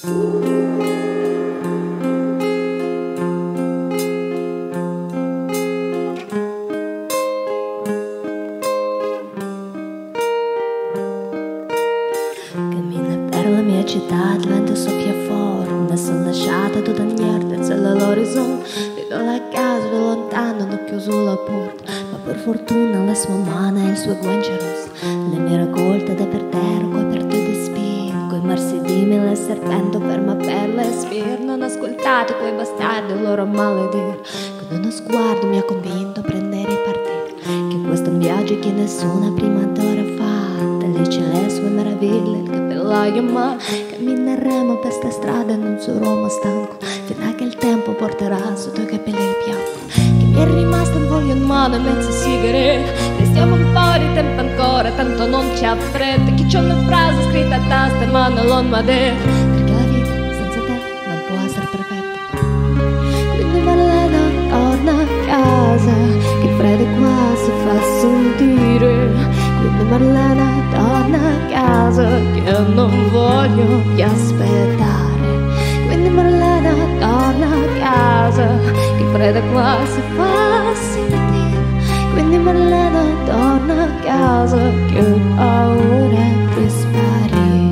Città, il vento soffia forte, ne sono lasciata tutta niente, c'è l'orizzonte, vedo la casa da lontano, non ho chiuso la porta, ma per fortuna la sua mano e il suo guance rosso, le mie raccolte da per terra, coperte di spine, coi marsidimi le serpento ferma per le spire, non ascoltate quei bastardi loro maledire, con uno sguardo mi ha convinto a prendere e partire, che questo è un viaggio che nessuna prima d'ora ha fatto, lì c'è le sue meraviglie, il cappellaio ma cammineremo per sta strada e non sarò mai stanco fino a che il tempo porterà sotto i capelli il bianco che mi è rimasto un foglio in mano e mezzo sigarette, restiamo un po' di tempo ancora tanto non c'è fretta, che c'è una frase scritta a tasto ma non l'ho mai detto, perché la vita senza te non può essere perfetta. Quindi Marlena torna a casa, che freddo qua si fa sentire. Quindi Marlena torna a casa, che non voglio più aspettare. Quindi Marlena torna a casa, che freddo qua si fa sentire. Quindi Marlena torna a casa, che ho paura di sparire.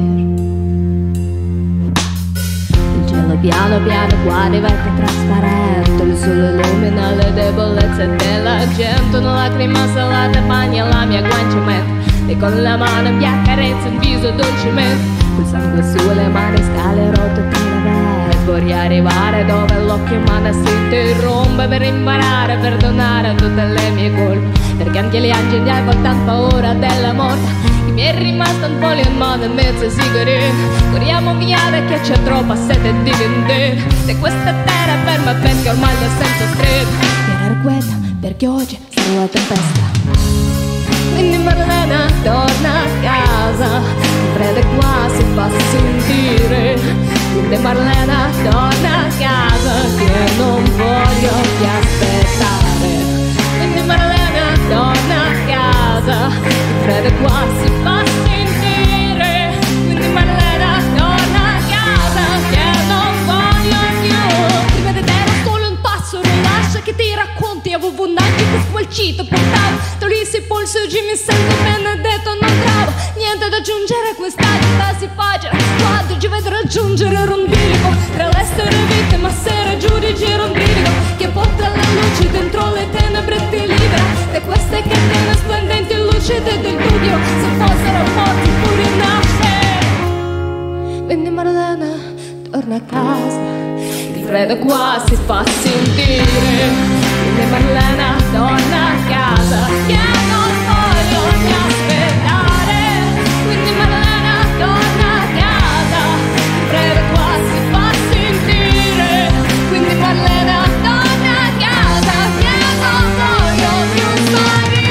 Il cielo piano piano qua diventa trasparente, il sole illumina le debolezze della gente, una lacrima salata bagna la mia guancia mentre e con la mano mi accarezza il viso dolcemente, col sangue sulle mani scale rotte per la vorrei arrivare dove l'occhio umano si interrompe per imparare a perdonare tutte le mie colpe, perché anche gli angeli hanno tanta paura della morte. Mi è rimasto un foglio in mano e mezzo sigaretta, corriamo via perché c'è troppa sete di vendetta, se questa terra è ferma perché ormai l'ho senso stretto, era quieta perché oggi sarà la tempesta. Quindi Marlena torna a casa, il freddo qua si fa sentire. Quindi Marlena torna a casa, che non voglio più aspettare. Quindi Marlena torna a casa, il freddo qua si fa sentire. Quindi Marlena torna a casa, che non voglio più. Prima di te era solo un passo, rilascia che ti racconti, avevo un angelo che squalcito portavo, tolissi il polso e oggi mi sento benedetto, non trovo niente da aggiungere a questa vita si faccia, quando ci vedo raggiungere un bilico, tra l'essere vittima sera giudice era un brivido, che porta la luce dentro le tenebre e ti libera, da queste catene splendenti lucide del dubbio, se fossero morti pure nasce. Quindi Marlena torna a casa, il freddo qua si fa sentire. Quindi Marlena torna a casa, che non voglio più aspettare. Quindi Marlena torna a casa, il freddo qua si fa sentire. Quindi Marlena torna a casa, che non voglio più sparire.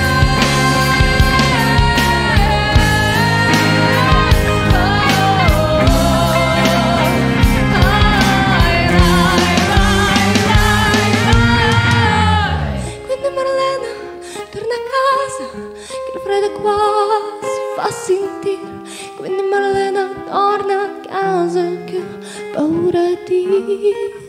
Che il freddo qua si fa sentire. Quindi Marlena torna a casa, che ho paura di